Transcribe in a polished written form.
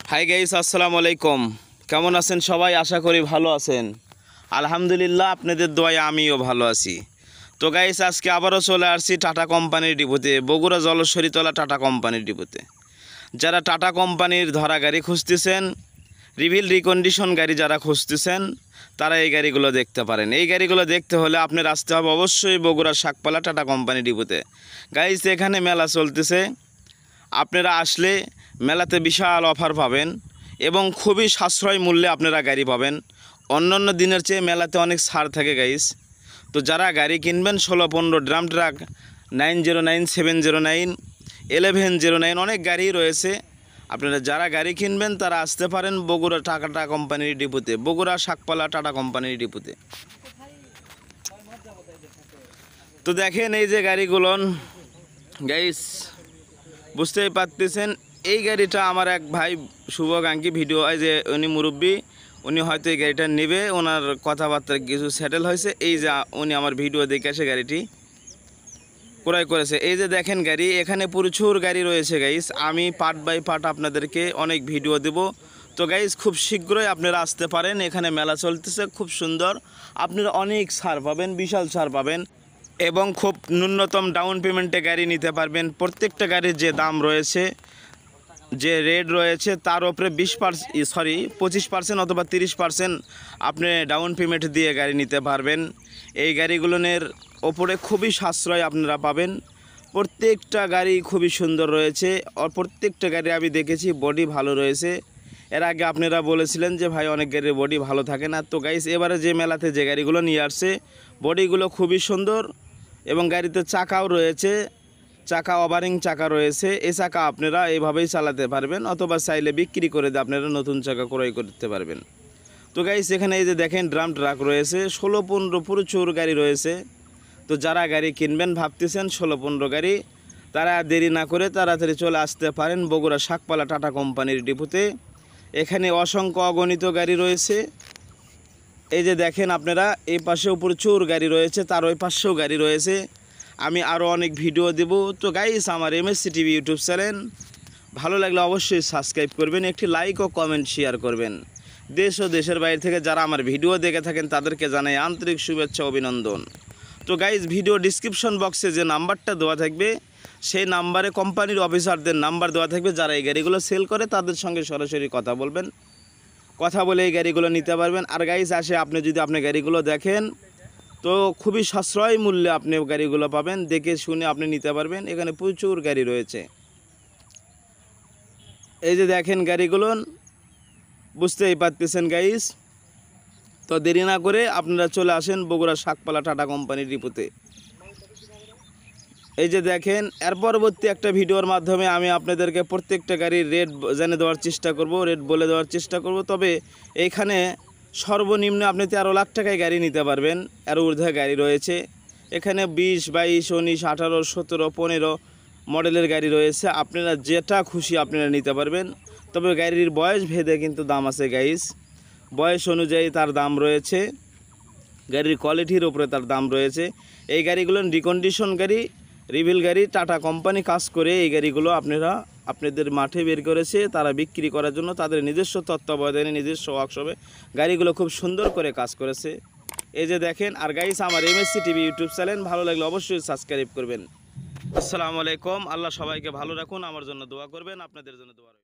Hi guys, আসসালামু আলাইকুম। কেমন আছেন সবাই? আশা করি ভালো আছেন। আলহামদুলিল্লাহ, আপনাদের দোয়ায় আমিও ভালো আছি। তো গাইস, আজকে আবারও চলে আসছি টাটা কোম্পানির ডিপোতে, বগুড়া জলশ্বরীতলা টাটা কোম্পানির ডিপোতে। যারা টাটা কোম্পানির ধরা গাড়ি খুঁজতেছেন, রিভিল রিকন্ডিশন গাড়ি যারা খুঁজতেছেন, তারা এই গাড়িগুলো দেখতে পারেন। এই গাড়িগুলো দেখতে হলে আপনার আসতে হবে অবশ্যই বগুড়া শাকপালা টাটা কোম্পানি ডিপোতে। গাইস, এখানে মেলা চলতেছে। আপনারা আসলে মেলাতে বিশাল অফার পাবেন এবং খুবই সাশ্রয় মূল্যে আপনারা গাড়ি পাবেন। অন্যান্য দিনের চেয়ে মেলাতে অনেক ছাড় থাকে গাইস। তো যারা গাড়ি কিনবেন 16-15 ড্রাম ট্রাক, 909, 709, 1109 অনেক গাড়ি রয়েছে। আপনারা যারা গাড়ি কিনবেন তারা আসতে পারেন বগুড়া টাটা কোম্পানির ডিপোতে, বগুড়া শাকপালা টাটা কোম্পানির ডিপোতে। তো দেখেন এই যে গাড়িগুলো গাইস, বুঝতেই পারতেছেন এই গাড়িটা আমার এক ভাই শুভাকাঙ্ক্ষী ভিডিও, যে উনি মুরব্বী, উনি হয়তো এই গাড়িটা নেবে, ওনার কথাবার্তা কিছু সেটেল হয়েছে। এই যে উনি আমার ভিডিও দেখে এসে গাড়িটি ক্রয় করেছে। এই যে দেখেন গাড়ি, এখানে প্রচুর গাড়ি রয়েছে গাইস। আমি পার্ট বাই পার্ট আপনাদেরকে অনেক ভিডিও দেব। তো গাইস, খুব শীঘ্রই আপনারা আসতে পারেন, এখানে মেলা চলতেছে খুব সুন্দর। আপনারা অনেক ছাড় পাবেন, বিশাল ছাড় পাবেন এবং খুব ন্যূনতম ডাউন পেমেন্টে গাড়ি নিতে পারবেন। প্রত্যেকটা গাড়ির যে দাম রয়েছে, যে রেট রয়েছে, তার উপরে 25% অথবা 30% আপনি ডাউন পেমেন্ট দিয়ে গাড়ি নিতে পারবেন। এই গাড়িগুলোর ওপরে খুবই সাশ্রয় আপনারা পাবেন। প্রত্যেকটা গাড়ি খুবই সুন্দর রয়েছে, আর প্রত্যেকটা গাড়ি আমি দেখেছি বডি ভালো রয়েছে। এর আগে আপনারা বলেছিলেন যে ভাই অনেক গাড়ির বডি ভালো থাকে না। তো গাইস, এবারে যে মেলাতে যে গাড়িগুলো নিয়ে আসছে, বডিগুলো খুবই সুন্দর এবং গাড়িতে চাকাও রয়েছে, চাকা ওভারিং চাকা রয়েছে। এই চাকা আপনারা এইভাবেই চালাতে পারবেন অথবা চাইলে বিক্রি করে দিয়ে আপনারা নতুন চাকা ক্রয় করতে পারবেন। তো গাইস, এখানে এই যে দেখেন ড্রাম ট্রাক রয়েছে, 16-15 প্রচুর গাড়ি রয়েছে। তো যারা গাড়ি কিনবেন ভাবতেছেন 16-15 গাড়ি, তারা দেরি না করে তাড়াতাড়ি চলে আসতে পারেন বগুড়া শাকপালা টাটা কোম্পানির ডিপোতে। এখানে অসংখ্য অগণিত গাড়ি রয়েছে। এই যে দেখেন আপনারা, এই পাশেও প্রচুর গাড়ি রয়েছে, তার ওই পাশেও গাড়ি রয়েছে। আমি আরও অনেক ভিডিও দেব। তো গাইস, আমার MHC TV ইউটিউব চ্যানেল ভালো লাগলে অবশ্যই সাবস্ক্রাইব করবেন, একটি লাইক ও কমেন্ট শেয়ার করবেন। দেশ ও দেশের বাইরে থেকে যারা আমার ভিডিও দেখে থাকেন তাদেরকে জানাই আন্তরিক শুভেচ্ছা অভিনন্দন। তো গাইস, ভিডিও ডিসক্রিপশন বক্সে যে নাম্বারটা দেওয়া থাকবে, সেই নাম্বারে কোম্পানির অফিসারদের নাম্বার দেওয়া থাকবে। যারা এই গাড়িগুলো সেল করে তাদের সঙ্গে সরাসরি কথা বলবেন, কথা বলে এই গাড়িগুলো নিতে পারবেন। আর গাইস, আপনি যদি আপনি গাড়িগুলো দেখেন তো খুবই সাশ্রয় মূল্যে আপনি গাড়িগুলো পাবেন, দেখে শুনে আপনি নিতে পারবেন। এখানে প্রচুর গাড়ি রয়েছে। এই যে দেখেন গাড়িগুলো, বুঝতেই পারতেছেন গাইস। তো দেরি না করে আপনারা চলে আসেন বগুড়া শাকপালা টাটা কোম্পানির ডিপোতে। এই যে দেখেন, এর পরবর্তী একটা ভিডিওর মাধ্যমে আমি আপনাদেরকে প্রত্যেকটা গাড়ির রেট জেনে দেওয়ার চেষ্টা করব, রেট বলে দেওয়ার চেষ্টা করব। তবে এইখানে সর্বনিম্ন আপনি 13 লাখ টাকায় গাড়ি নিতে পারবেন, এর ঊর্ধ্বে গাড়ি রয়েছে। এখানে 20, 22, 19, 18, 17, 15 মডেলের গাড়ি রয়েছে। আপনারা যেটা খুশি আপনারা নিতে পারবেন। তবে গাড়ির বয়স ভেদে কিন্তু দাম আছে গাইস, বয়স অনুযায়ী তার দাম রয়েছে, গাড়ির কোয়ালিটির উপরে তার দাম রয়েছে। এই গাড়িগুলো রিকন্ডিশন গাড়ি, রিভিল গাড়ি, টাটা কোম্পানি কাজ করে এই গাড়িগুলো আপনাদের মাঠে বের করেছে তারা বিক্রি করার জন্য। তাদের নিজস্ব তত্ত্বাবধানে, নিজস্ব ওয়ার্কশপে গাড়িগুলো খুব সুন্দর করে কাজ করেছে। এই যে দেখেন। আর গাইস, আমার MHC TV ইউটিউব চ্যানেল ভালো লাগলে অবশ্যই সাবস্ক্রাইব করবেন। আসসালামু আলাইকুম। আল্লাহ সবাইকে ভালো রাখুন, আমার জন্য দোয়া করবেন, আপনাদের জন্য দোয়া।